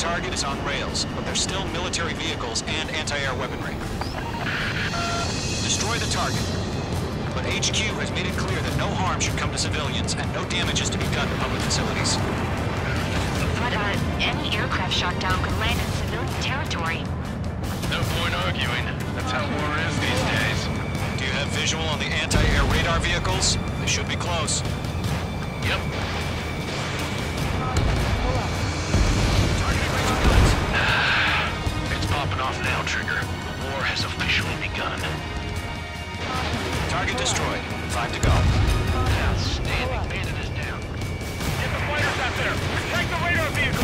target is on rails, but there's still military vehicles and anti-air weaponry. Destroy the target. But HQ has made it clear that no harm should come to civilians and no damage is to be done to public facilities. But, any aircraft shot down could land in civilian territory. No point arguing. That's how war is these days. Do you have visual on the anti-air radar vehicles? They should be close. Yep. Targeting range of guns. It's popping off now, Trigger. The war has officially begun. Target destroyed. 5 to go. Outstanding. Bandit is down. Get the fighters out there! Protect the radar vehicle!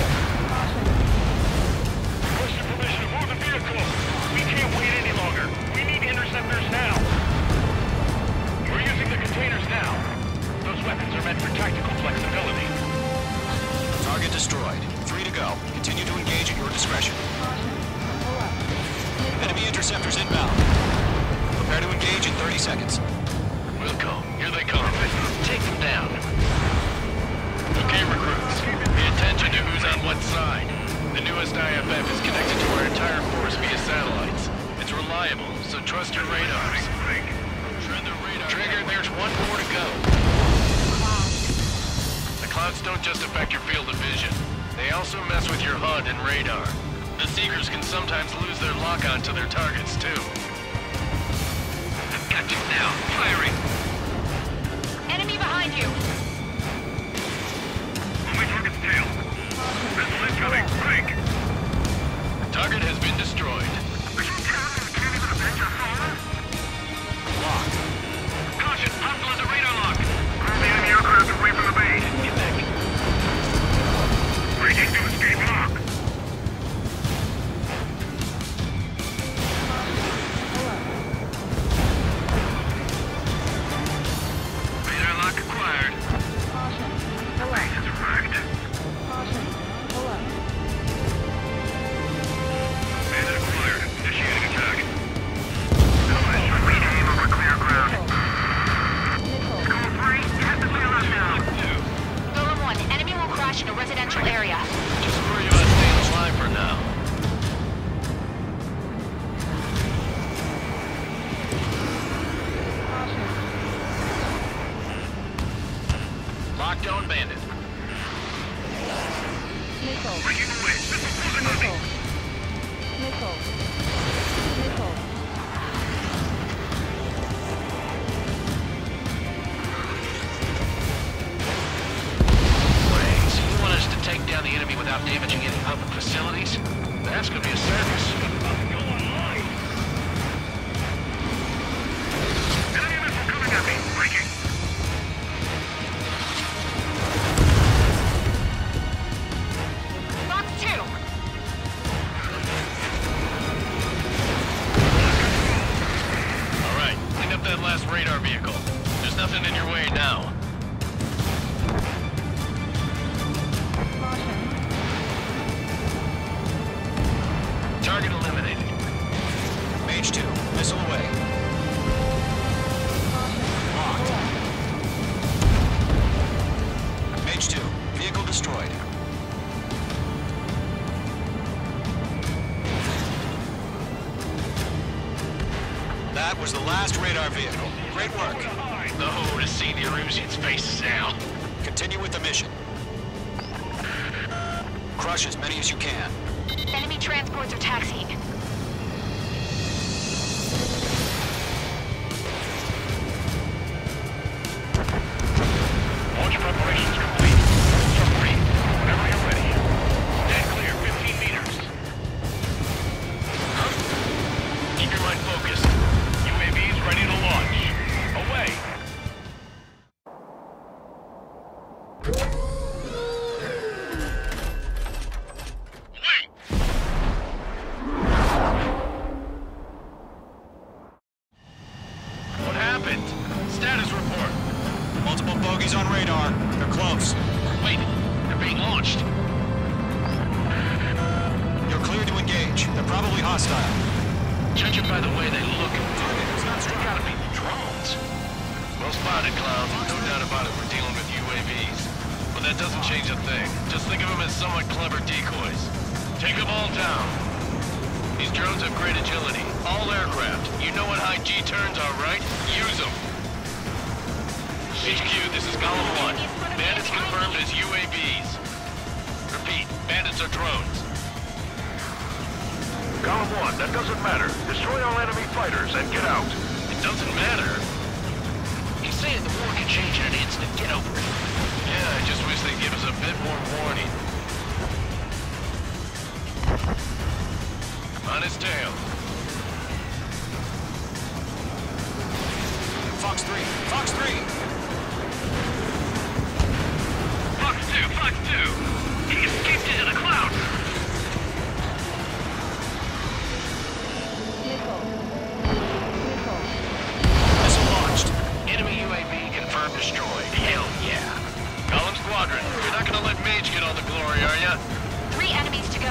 Requesting permission to move the vehicle! We can't wait any longer! We need interceptors now! We're using the containers now! Those weapons are meant for tactical flexibility. Target destroyed. 3 to go. Continue to engage at your discretion. Enemy interceptors inbound. Prepare to engage in 30 seconds. Wilco, here they come. Take them down. Okay, recruits. Pay attention to who's on what side. The newest IFF is connected to our entire force via satellites. It's reliable, so trust your radars. Trigger, there's one more to go. The clouds don't just affect your field of vision. They also mess with your HUD and radar. The Seekers can sometimes lose their lock-on to their targets, too. I've got you now. Firing. Enemy behind you! On my target's tail. Missile incoming. Break! Target has been destroyed. Locked. Caution! Hostile at the radar lock! Call the enemy aircraft away from the base. Get back. Breaking to escape lock! Radar lock acquired. Base is wrecked. Bandit acquired. Initiating attack. Allies, rename over clear ground. School 3, test the wheel up now. Golem 1, enemy will crash in a residential area. Just worry about staying alive for now. Lockdown bandit. Breaking away. Missile closing on me. Wait, so you want us to take down the enemy without damaging any public facilities? That's gonna be a circus. Go online. Enemy missile coming at me. Breaking. Box 2! All right, clean up that last radar vehicle. There's nothing in your way now. Target eliminated. Mage 2. Missile away. Locked. Mage 2. Vehicle destroyed. That was the last radar vehicle. Great work. The Ho to see the Erusian's faces now. Continue with the mission. Crush as many as you can. Enemy transports are taxiing. Launch preparations complete. Submarine, whenever you're ready. Stand clear, 15 meters. Keep your mind focused. UAVs ready to launch. Away. Wait! What happened? Status report. Multiple bogeys on radar. They're close. Wait, they're being launched. You're cleared to engage. They're probably hostile. Judging by the way they look, they gotta be drones. Well spotted, clowns. No doubt about it, we're dealing with UAVs. But that doesn't change a thing. Just think of them as somewhat clever decoys. Take them all down. These drones have great agility. All aircraft. You know what high G turns are, right? Use them. HQ, this is Column 1. Bandits confirmed as UAVs. Repeat, bandits are drones. Column 1, that doesn't matter. Destroy all enemy fighters and get out. It doesn't matter. He's saying the war can change in an instant. Get over it. Yeah, I just wish they'd give us a bit more warning. On his tail. Fox 3! Fox 3! Fox 2, Fox 2! He escaped into the clouds! Missile launched. Enemy UAV confirmed destroyed. Hell yeah. Column Squadron, you're not gonna let Mage get all the glory, are ya? 3 enemies to go.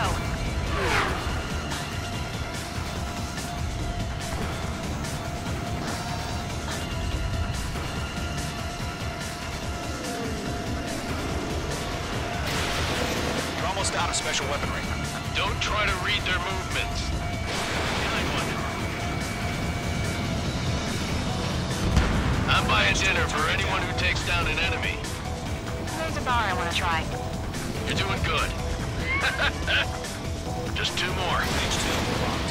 You're almost out of special weaponry. Don't try to read their movements. I'm buying dinner for anyone who takes down an enemy. There's a bar I want to try. You're doing good. Just 2 more. H2 locked.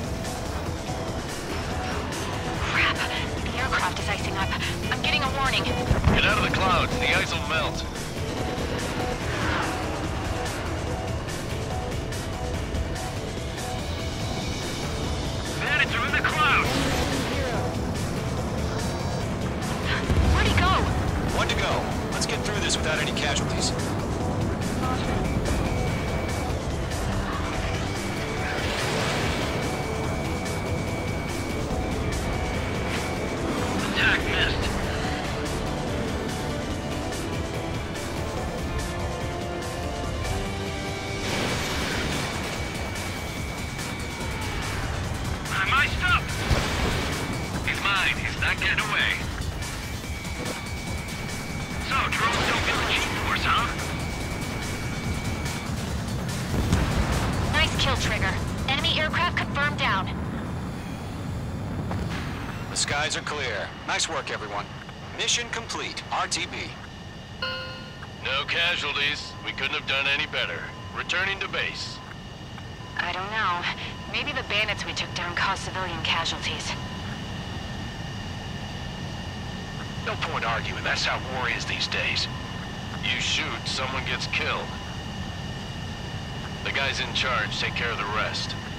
Crap. The aircraft is icing up. I'm getting a warning. Get out of the clouds. The ice will melt. Bandits are in the clouds! Where'd he go? 1 to go. Let's get through this without any casualties. Attack missed. I'm iced up! He's mine. He's not getting away. So, drones don't get the G-force, huh? Nice kill, Trigger. Enemy aircraft confirmed down. The skies are clear. Nice work, everyone. Mission complete. RTB. No casualties. We couldn't have done any better. Returning to base. I don't know. Maybe the bandits we took down caused civilian casualties. No point arguing. That's how war is these days. You shoot, someone gets killed. The guys in charge take care of the rest.